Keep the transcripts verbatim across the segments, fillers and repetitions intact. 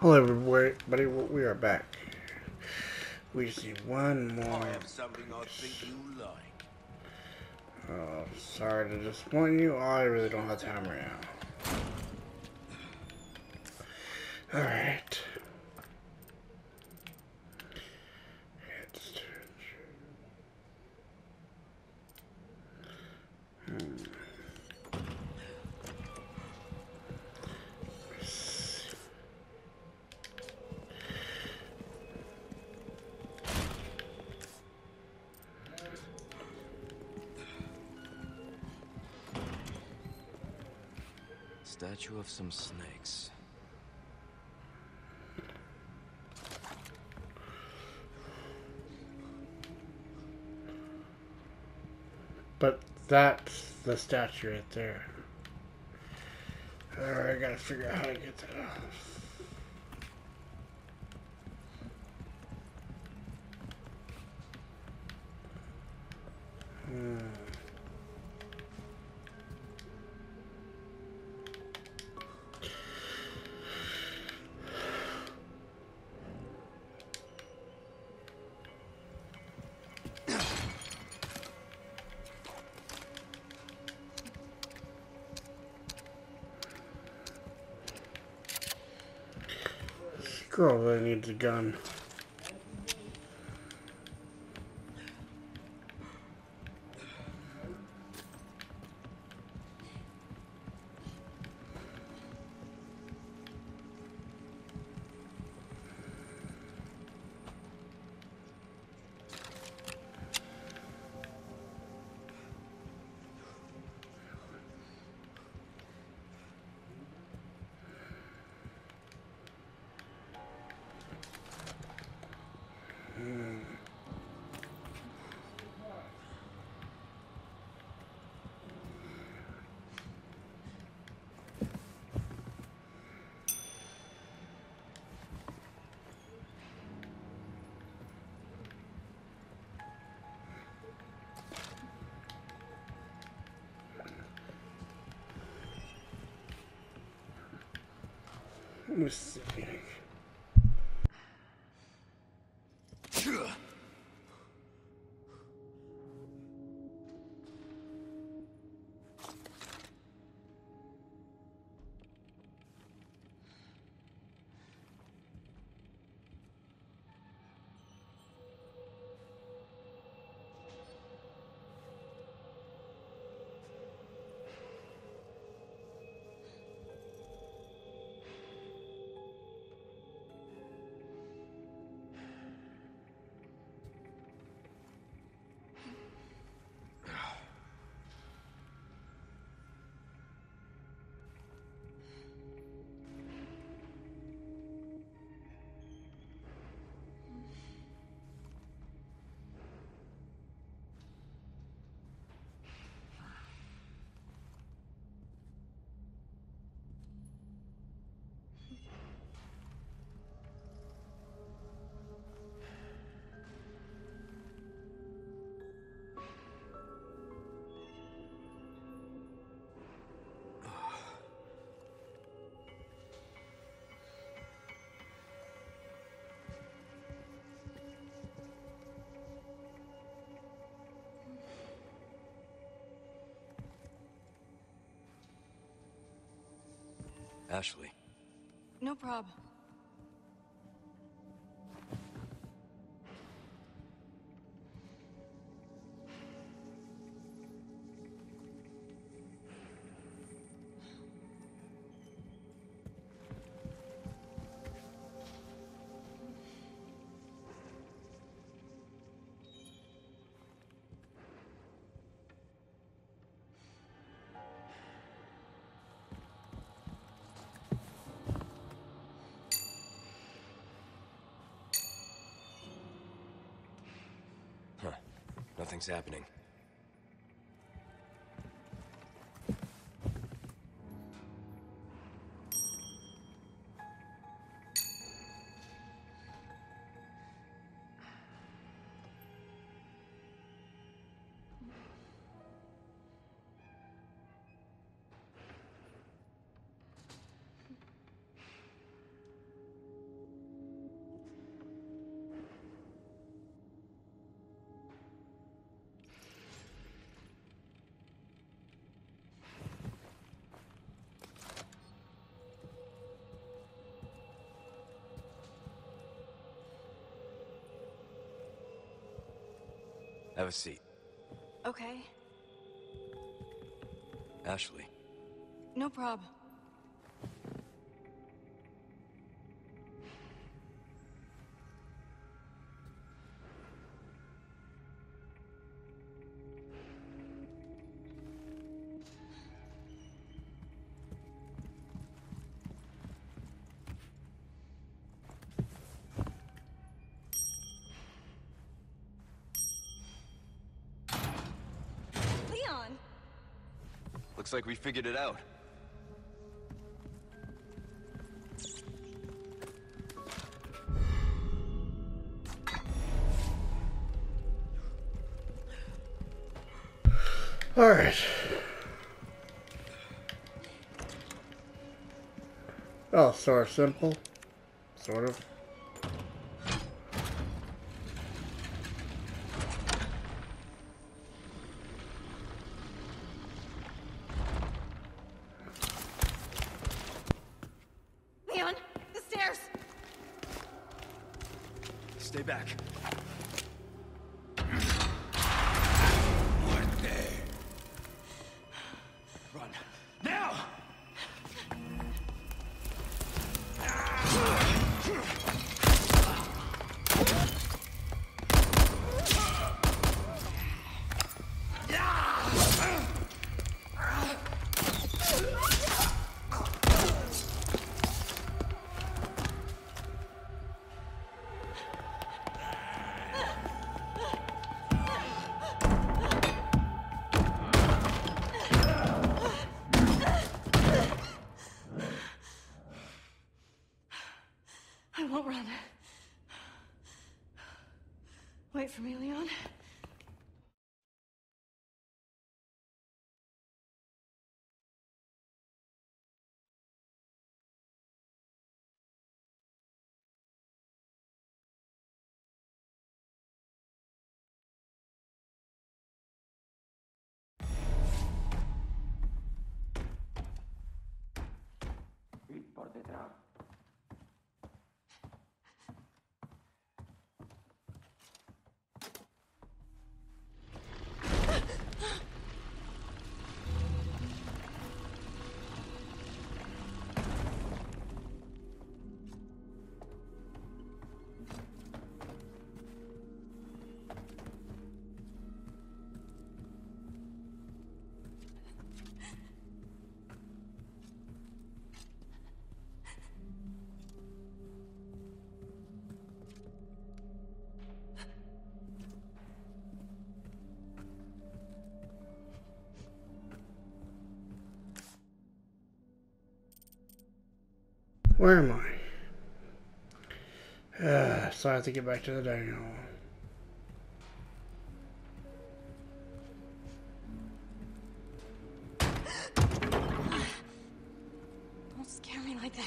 Hello everybody, we are back. We just need one more. I have something I think you like. Oh, sorry to disappoint you. I really don't have time right now. Alright. Hmm. Statue of some snakes. But that's the statue right there. Alright, I gotta figure out how to get that off. Hmm. Girl really needs a gun. Let me see. Ashley. No problem. Huh. Nothing's happening. Have a seat. Okay, Ashley. no prob. Leon! Looks like we figured it out. All right. Oh, sort of simple. Sort of. Leon! The stairs! Stay back. Run. Now! I won't run. Wait for me, Leon. Where am I? Uh, so I have to get back to the dining hall. Don't scare me like that.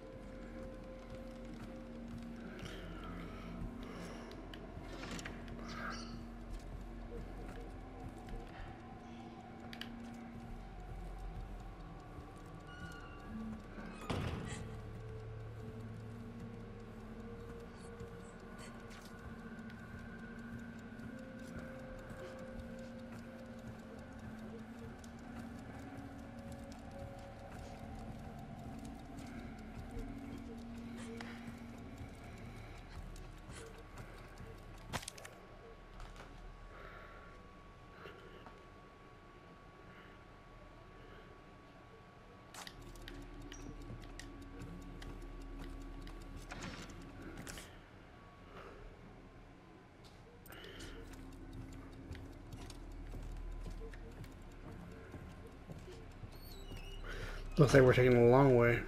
Looks like we're taking a long way.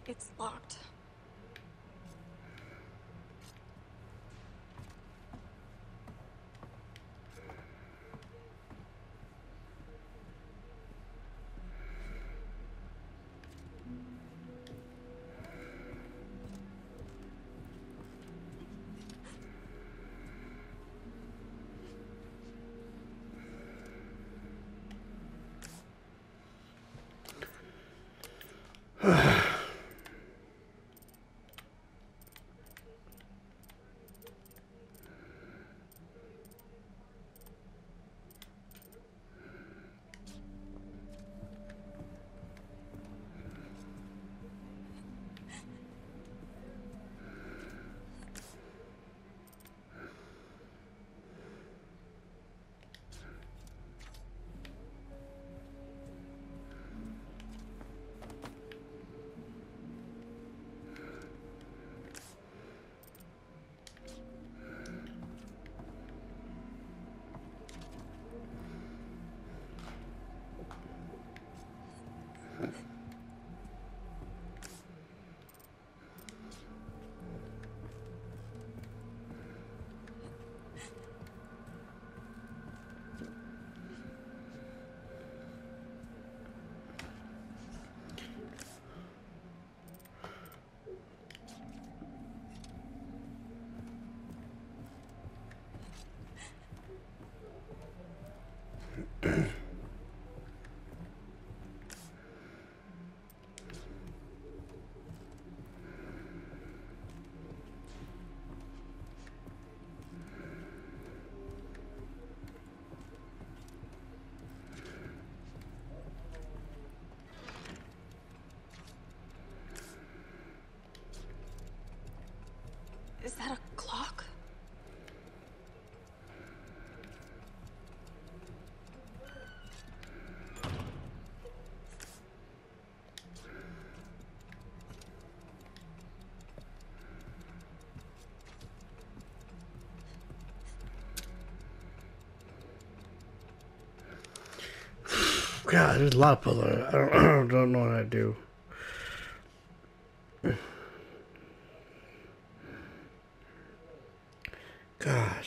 It's locked. Is that a clock? God, there's a lot of puzzles. I don't, I don't know what I do. God.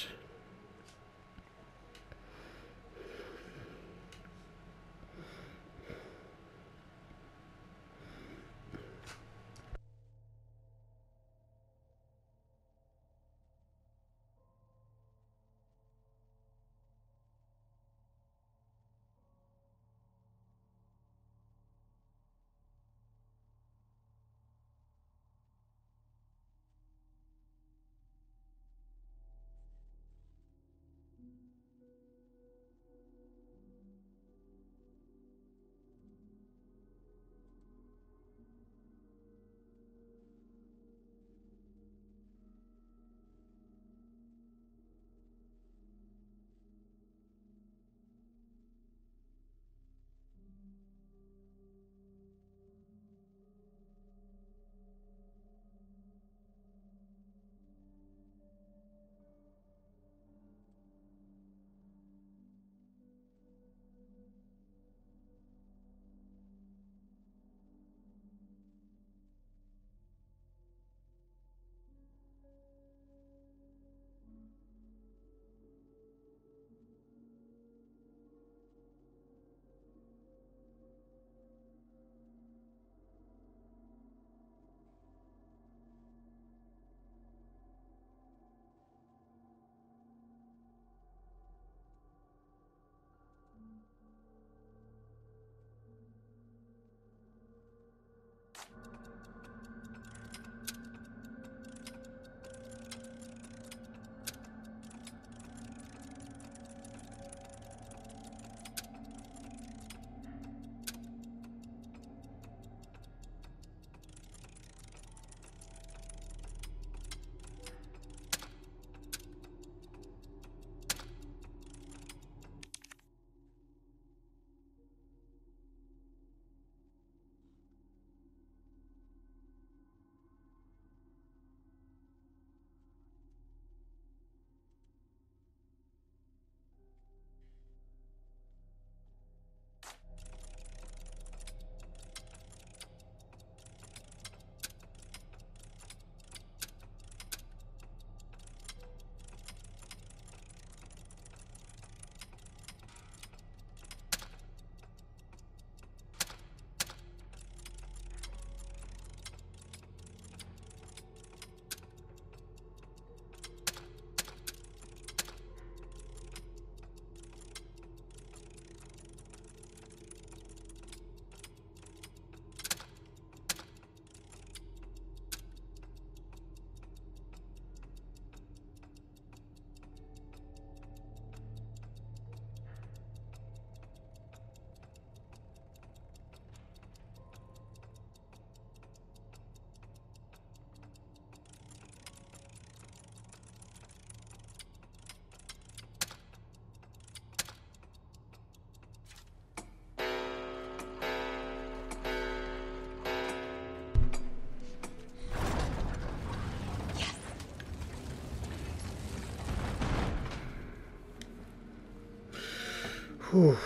Whew.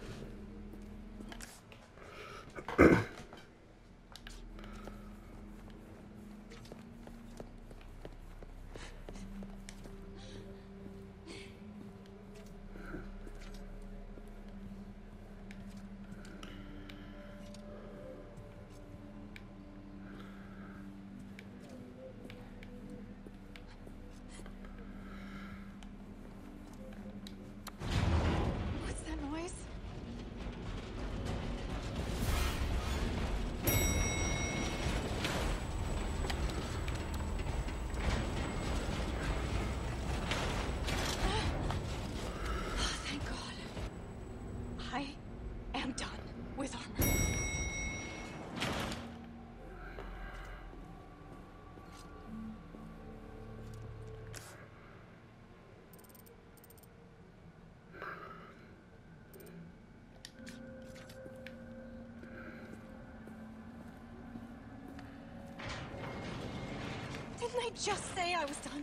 What's that noise? Oh, thank God. I am done with armor. Didn't I just say I was done?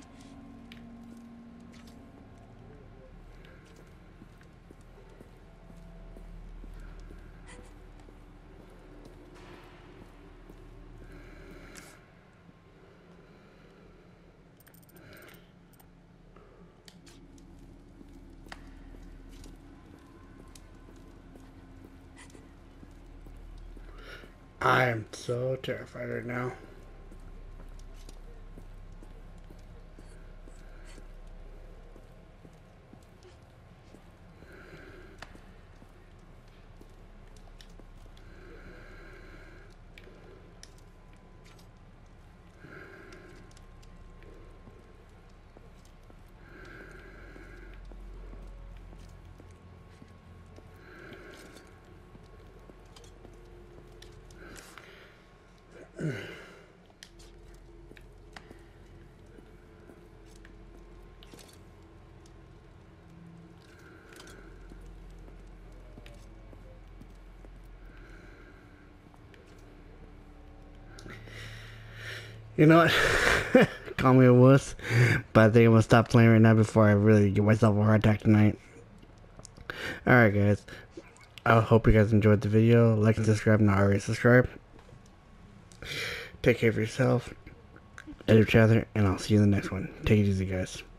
I am so terrified right now. You know what? Call me a wuss, but I think I'm gonna stop playing right now before I really get myself a heart attack tonight. Alright guys, I hope you guys enjoyed the video. Like and subscribe, not already subscribe. Take care of yourself and each other, and I'll see you in the next one. Take it easy guys.